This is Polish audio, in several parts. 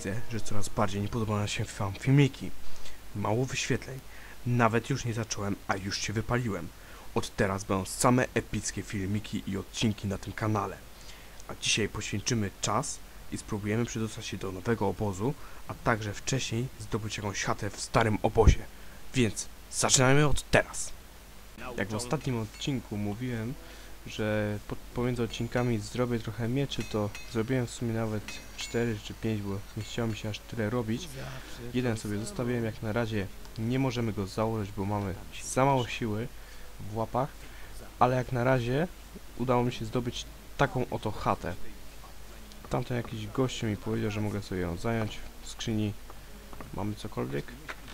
widzę, że coraz bardziej nie podobają się wam filmiki. Mało wyświetleń. Nawet już nie zacząłem, a już się wypaliłem. Od teraz będą same epickie filmiki i odcinki na tym kanale. A dzisiaj poświęcimy czas i spróbujemy przedostać się do nowego obozu, a także wcześniej zdobyć jakąś chatę w starym obozie. Więc zaczynajmy od teraz. Jak w ostatnim odcinku mówiłem, że pomiędzy odcinkami zrobię trochę mieczy, to zrobiłem w sumie nawet 4 czy 5, bo nie chciało mi się aż tyle robić. Jeden sobie zostawiłem, jak na razie nie możemy go założyć, bo mamy za mało siły w łapach, ale jak na razie udało mi się zdobyć taką oto chatę. Tamten jakiś gościu mi powiedział, że mogę sobie ją zająć. W skrzyni mamy cokolwiek?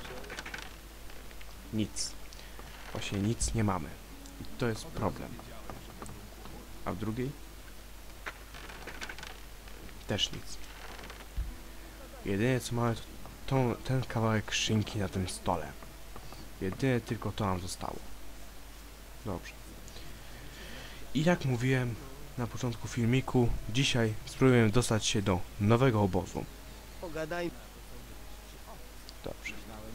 Nic. Właśnie nic nie mamy. I to jest problem. A w drugiej? Też nic. Jedyne co mamy to ten kawałek szynki na tym stole. Jedyne tylko to nam zostało. Dobrze. I jak mówiłem na początku filmiku, dzisiaj spróbujemy dostać się do nowego obozu. Dobrze.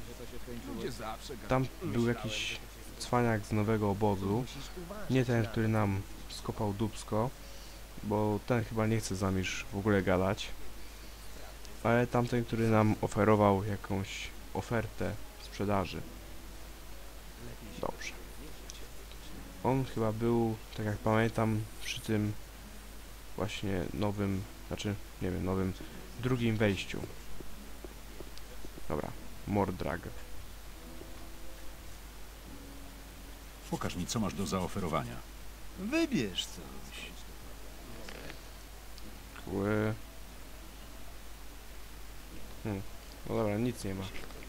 Tam był jakiś cwaniak z nowego obozu. Nie ten, który nam skopał dupsko, bo ten chyba nie chce z nami już w ogóle gadać. Ale tamten, który nam oferował jakąś ofertę sprzedaży. Dobrze. On chyba był, tak jak pamiętam, przy tym właśnie nowym, znaczy, nie wiem, nowym, drugim wejściu. Dobra, Mordrag. Pokaż mi, co masz do zaoferowania. Wybierz coś. No dobra, nic nie ma.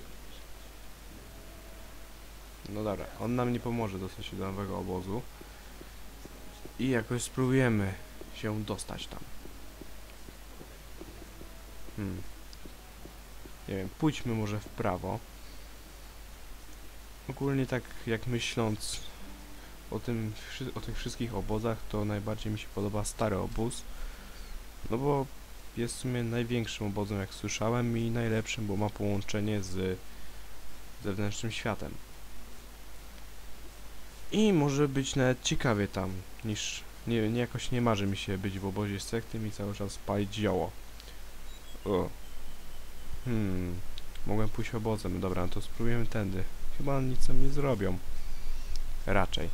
No dobra, on nam nie pomoże dostać się do nowego obozu. I jakoś spróbujemy się dostać tam. Nie wiem, pójdźmy może w prawo. Ogólnie tak jak myśląc o tych wszystkich obozach, to najbardziej mi się podoba stary obóz. No bo jest w sumie największym obozem, jak słyszałem, i najlepszym, bo ma połączenie z zewnętrznym światem. I może być nawet ciekawie tam, niż... jakoś nie marzy mi się być w obozie z sektem i cały czas palić zioło. Mogłem pójść obozem. Dobra, no to spróbujemy tędy. Chyba nic nam nie zrobią. Raczej.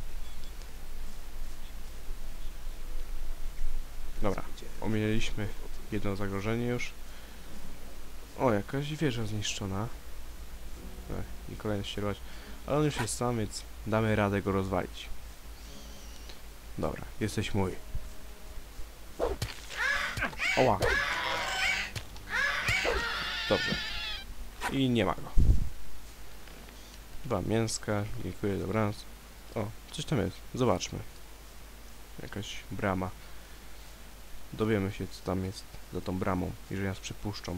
Dobra, ominęliśmy jedno zagrożenie już. O, jakaś wieża zniszczona. I kolejny ścierwać. Ale on już jest sam, więc damy radę go rozwalić. Dobra, jesteś mój. Oła. Dobrze. I nie ma go. Dwa mięska. Dziękuję, dobranoc. O, coś tam jest. Zobaczmy. Jakaś brama. Dowiemy się, co tam jest za tą bramą, jeżeli nas przepuszczą.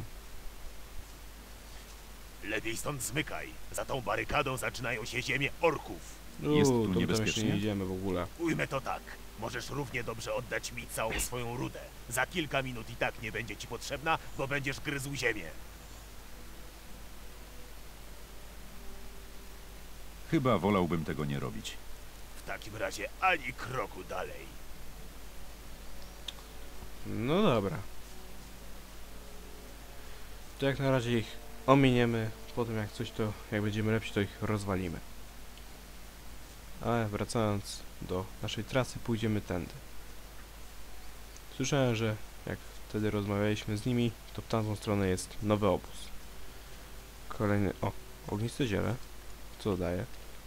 Lepiej stąd zmykaj. Za tą barykadą zaczynają się ziemie orków. Jest tu to tam jeszcze niebezpiecznie? nie idziemy w ogóle. Ujmę to tak. Możesz równie dobrze oddać mi całą swoją rudę. Za kilka minut i tak nie będzie ci potrzebna, bo będziesz gryzł ziemię. Chyba wolałbym tego nie robić. W takim razie ani kroku dalej. No dobra. To jak na razie ich ominiemy. Potem jak coś, to jak będziemy lepsi, to ich rozwalimy. Ale wracając do naszej trasy, pójdziemy tędy. Słyszałem, że jak wtedy rozmawialiśmy z nimi, to w tamtą stronę jest nowy obóz. Kolejny... O! Ogniste ziele. Co daje?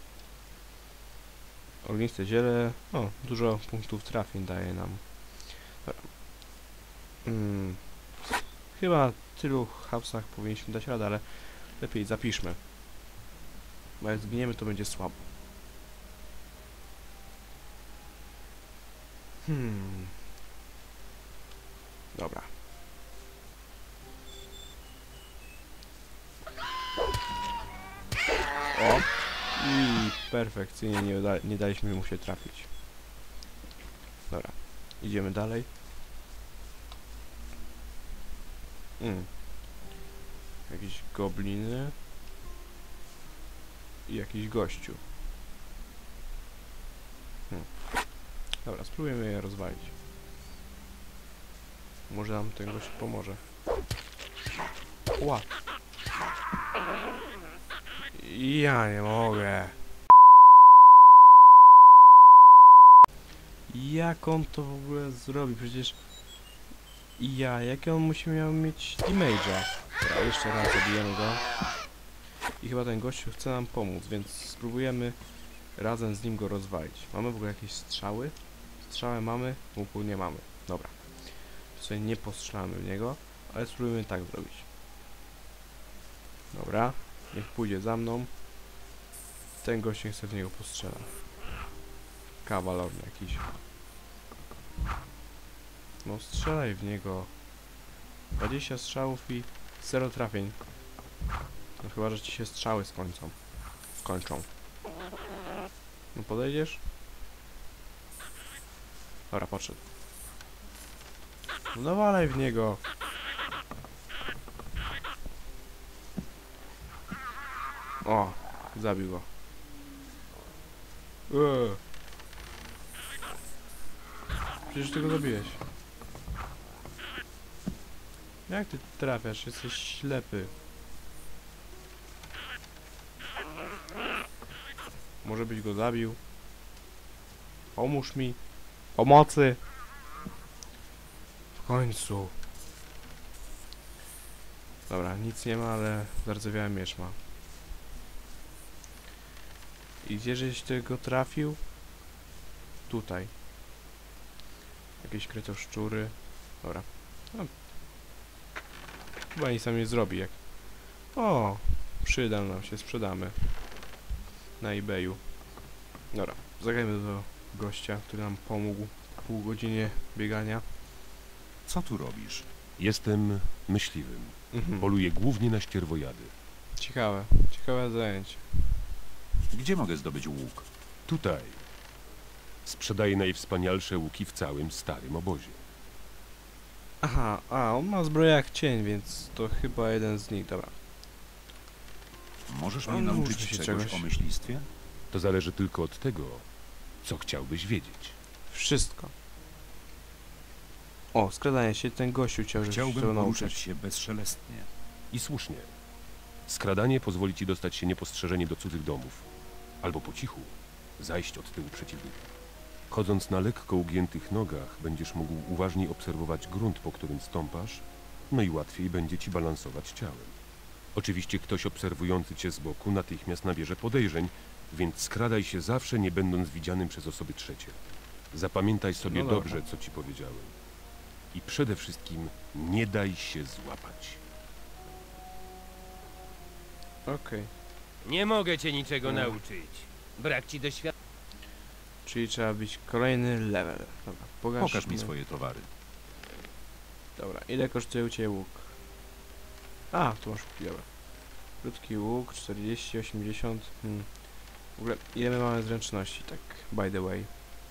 Ogniste ziele... O! Dużo punktów trafień daje nam. Dobra. Chyba tylu hapsach powinniśmy dać radę, ale lepiej zapiszmy. Bo jak zginiemy, to będzie słabo. Dobra. O! I perfekcyjnie nie daliśmy mu się trafić. Dobra. Idziemy dalej. Jakieś gobliny. I jakiś gościu. Dobra, spróbujemy je rozwalić. Może nam ten gość pomoże. Ła! Ja nie mogę. Jak on to w ogóle zrobi? Przecież... Jakie on miał mieć damage'a? Dobra, jeszcze raz zabijemy go. I chyba ten gościu chce nam pomóc, więc spróbujemy razem z nim go rozwalić. Mamy w ogóle jakieś strzały? Strzałę mamy, łuku nie mamy. Dobra. Sobie nie postrzelamy w niego, ale spróbujemy tak zrobić. Dobra, niech pójdzie za mną. Ten gość nie chce w niego postrzela. Kawalorny jakiś. No strzelaj w niego. 20 strzałów i 0 trafień. No chyba, że ci się strzały skończą. No podejdziesz? Dobra, podszedł. No nawalaj w niego. O, zabił go. Przecież ty go zabiłeś. Jak ty trafiasz? Jesteś ślepy. Może byś go zabił. Pomóż mi. Pomocy. W końcu. Dobra, nic nie ma, ale zardzewiały miecz ma. I gdzie żeś tego trafił? Tutaj. Jakieś kretoszczury. Dobra. No. Chyba nic sam nie zrobi jak... O! Przyda nam się, sprzedamy. Na eBayu. Dobra, zagrajmy do gościa, który nam pomógł w pół godzinie biegania. Co tu robisz? Jestem myśliwym. Poluję głównie na ścierwojady. Ciekawe zajęcie. Gdzie mogę zdobyć łuk? Tutaj. Sprzedaję najwspanialsze łuki w całym starym obozie. Aha, on ma zbroję jak cień, więc to chyba jeden z nich, dobra. Możesz No, mnie nauczyć nauczę się czegoś o myślistwie? To zależy tylko od tego, co chciałbyś wiedzieć. Wszystko. O, skradanie się, ten gościu chciałby Chciałbym tego poruszać nauczyć. się bezszelestnie. I słusznie. Skradanie pozwoli ci dostać się niepostrzeżenie do cudzych domów. Albo po cichu zajść od tyłu przeciwnika. Chodząc na lekko ugiętych nogach, będziesz mógł uważniej obserwować grunt, po którym stąpasz, no i łatwiej będzie ci balansować ciałem. Oczywiście ktoś obserwujący cię z boku natychmiast nabierze podejrzeń, więc skradaj się zawsze, nie będąc widzianym przez osoby trzecie. Zapamiętaj sobie No dobra. dobrze, co ci powiedziałem. I przede wszystkim nie daj się złapać. Okej. Nie mogę cię niczego No. nauczyć. Brak ci doświadczenia. Czyli trzeba być kolejny level. Dobra, Pokaż mi swoje towary. Dobra, ile kosztuje u ciebie łuk? A, tu masz łuki, dobra. Krótki łuk, 40, 80. W ogóle, ile my mamy zręczności, tak by the way?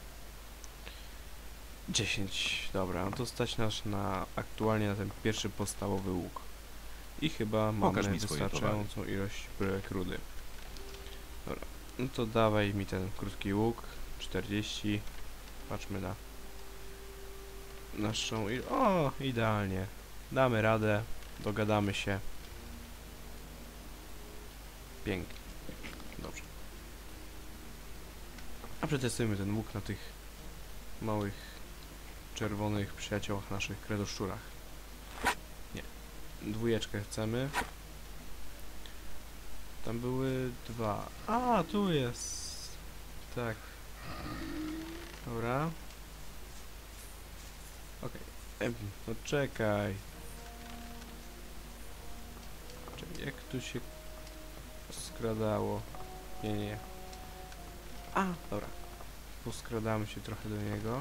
10, dobra, no to stać nas aktualnie na ten pierwszy podstawowy łuk. I chyba Pokaż mamy mi swoje wystarczającą ilość bryłek rudy. Dobra, no to dawaj mi ten krótki łuk, 40. Patrzmy na naszą O, idealnie. Damy radę, dogadamy się. Pięknie. Dobrze. A przetestujmy ten łuk na tych małych, czerwonych przyjaciołach naszych kredoszczurach. Nie. Dwójeczkę chcemy. Tam były dwa. A, tu jest. Tak. Dobra. Okej. No czekaj. Czekaj, jak tu się skradało? Nie. A, dobra. Poskradamy się trochę do niego.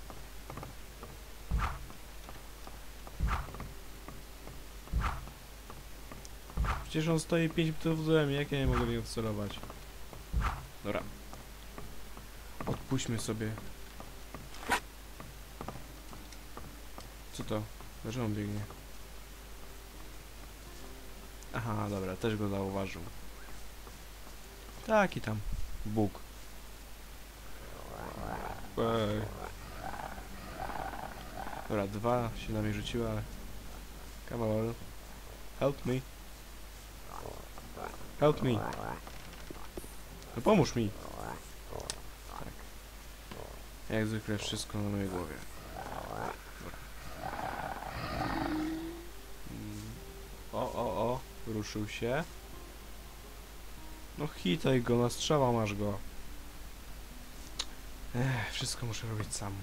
Przecież on stoi 5 metrów do mnie, jak ja nie mogę w niego wcelować? Dobra. Odpuśćmy sobie. Co to? Dlaczego on biegnie? Aha, dobra, też go zauważył. Taki tam Bóg. Ej. Dobra, 2 się na mnie rzuciły, ale... Come on. Help me. Help me. No pomóż mi. Tak. Jak zwykle wszystko na mojej głowie. Dobra. O. Ruszył się. No hitaj go, na strzała masz go. Wszystko muszę robić sam.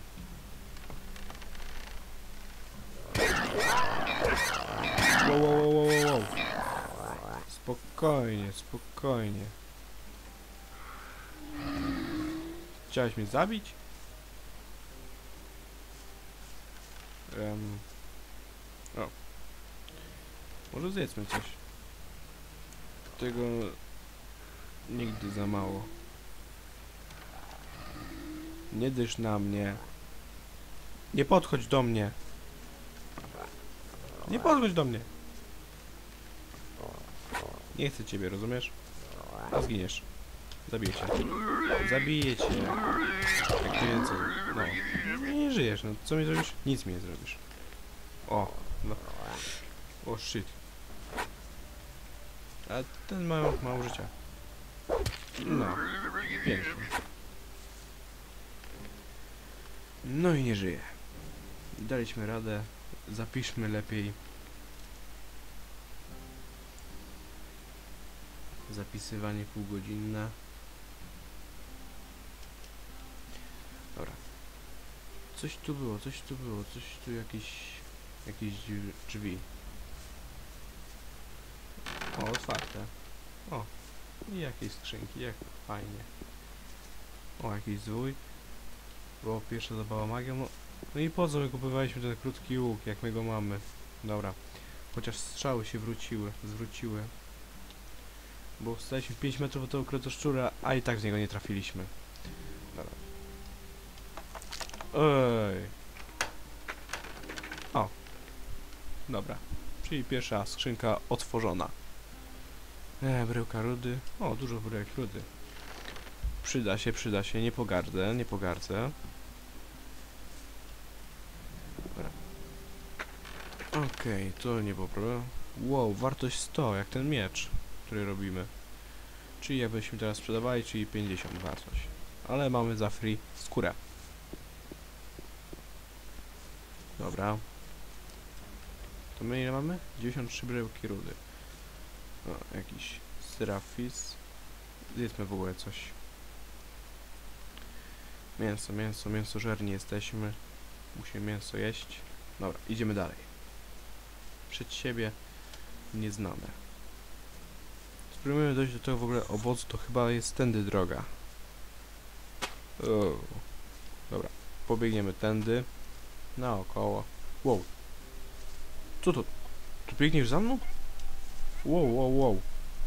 Wow. Spokojnie. Chciałeś mnie zabić? O. Może zjedzmy coś. Tego nigdy za mało. Nie dysz na mnie. Nie podchodź do mnie. Nie podchodź do mnie. Nie chcę ciebie, rozumiesz? A zginiesz. Zabiję cię. Zabiję cię. Jak więcej. No. Nie żyjesz, no. Co mi zrobisz? Nic mi nie zrobisz. O. No. O shit. A ten ma mało życia. No. Pięknie. No i nie żyje. Daliśmy radę. Zapiszmy lepiej. Zapisywanie półgodzinne. Dobra. Coś tu było. Coś tu jakieś drzwi. O, otwarte. O. I jakieś skrzynki, jak fajnie. O, jakiś zwój. Była pierwsza zabawa magią. No i po co my kupowaliśmy ten krótki łuk, jak my go mamy? Dobra. Chociaż strzały się zwróciły. Bo staliśmy 5 metrów od tego krotoszczura, a i tak z niego nie trafiliśmy. Dobra. Ej. O. Dobra. Czyli pierwsza skrzynka otworzona. Bryłka rudy. O, dużo bryłek rudy. Przyda się. Nie pogardzę. Dobra. Okej, to nie było problem. Wow, wartość 100, jak ten miecz, który robimy. Czyli jakbyśmy teraz sprzedawali, czyli 50 wartość. Ale mamy za free skórę. Dobra. To my ile mamy? 93 bryłki rudy. O, jakiś syrafis. Zjedzmy w ogóle coś. Mięsożerni jesteśmy. Musimy mięso jeść. Dobra, idziemy dalej. Przed siebie nieznane. Spróbujemy dojść do tego w ogóle obozu, to chyba jest tędy droga. O. Dobra, pobiegniemy tędy. Naokoło. Wow. Co to? Tu biegniesz za mną? Wow.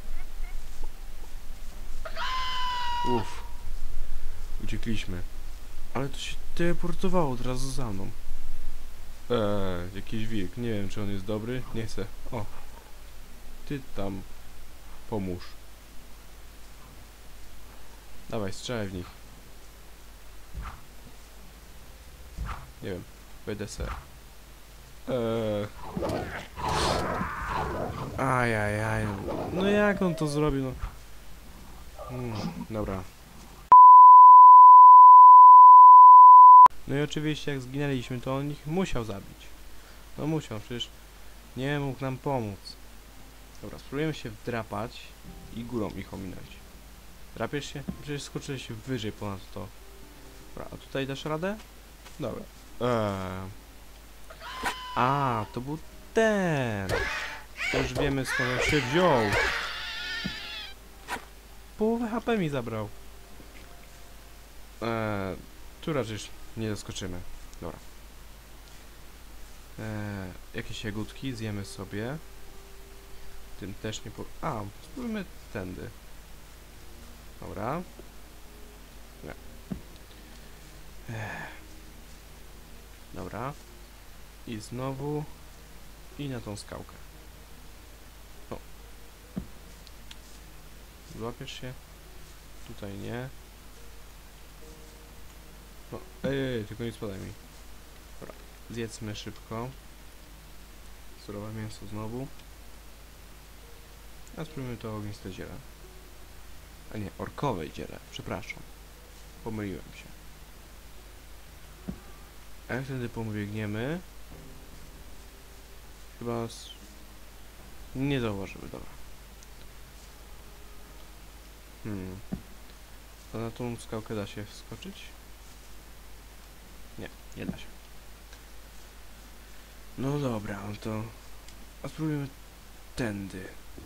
Uff. Uciekliśmy. Ale to się teleportowało od razu za mną. Jakiś wilk. Nie wiem, czy on jest dobry. Nie chcę. O. Ty tam. Pomóż. Dawaj, strzelaj w nich. Nie wiem. Będę se. Ajajaj. No jak on to zrobił, no? Dobra. No i oczywiście jak zginęliśmy, to on ich musiał zabić. No musiał, przecież nie mógł nam pomóc. Dobra, spróbujemy się wdrapać i górą ich ominąć. Drapiesz się? Przecież skoczyłeś wyżej ponad to. Dobra, a tutaj dasz radę? Dobra. A, to był ten. To już wiemy, skąd on się wziął. Połowę HP mi zabrał. Tu raczej nie zaskoczymy. Dobra. Jakieś jagódki zjemy sobie. Tym też nie po... A, spróbujmy tędy. Dobra. Nie. Dobra. I znowu... I na tą skałkę. O. złapiesz się? Tutaj nie. No, tylko nie spadaj mi. Dobra, zjedzmy szybko. Surowe mięso znowu. A spróbujmy to ogniste ziele. A nie, orkowe ziele, przepraszam. Pomyliłem się. A jak wtedy pobiegniemy? Chyba nie zauważymy, dobra. To na tą skałkę da się wskoczyć? Nie, nie da się. No dobra, no to... A spróbujemy tędy.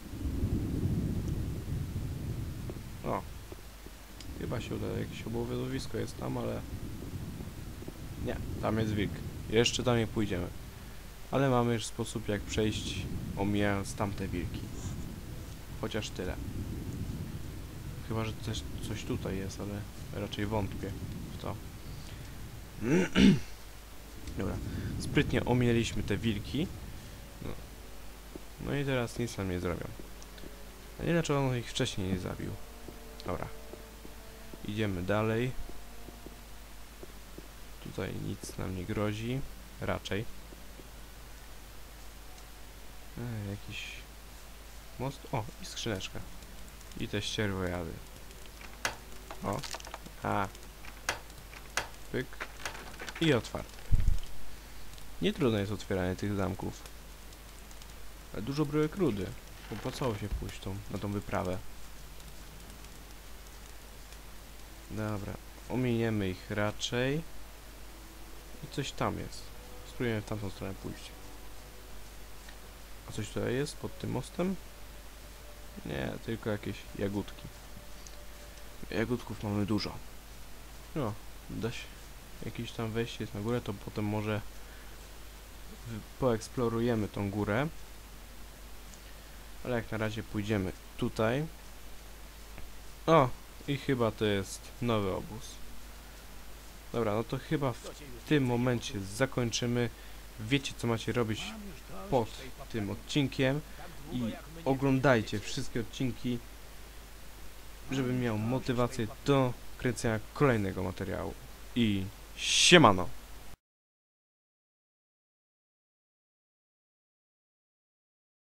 O. Chyba się uda, jakieś obowiązowisko jest tam, ale... Nie, tam jest wilk. Jeszcze tam nie pójdziemy. Ale mamy już sposób, jak przejść, omijając tamte wilki. Chociaż tyle. Chyba, że też coś tutaj jest, ale raczej wątpię w to. Dobra. Sprytnie ominęliśmy te wilki. No i teraz nic nam nie zrobią. A nie dlaczego on ich wcześniej nie zabił. Dobra. Idziemy dalej. Tutaj nic nam nie grozi. Raczej. Jakiś most. O, i skrzyneczka. I te ścierwojady. O. A. Pyk. I otwarte. Nie trudno jest otwieranie tych zamków. Ale dużo bryłek rudy. Opłacało się pójść na tą wyprawę. Dobra. Ominiemy ich raczej. I coś tam jest. Spróbujemy w tamtą stronę pójść. A coś tutaj jest pod tym mostem? Nie, tylko jakieś jagódki. Jagódków mamy dużo. No, da się jakieś tam wejście jest na górę, to potem może poeksplorujemy tą górę. Ale jak na razie pójdziemy tutaj. O! I chyba to jest nowy obóz. Dobra, no to chyba w tym momencie zakończymy. Wiecie, co macie robić pod tym odcinkiem. I oglądajcie wszystkie odcinki, żebym miał motywację do kręcenia kolejnego materiału. I siemano!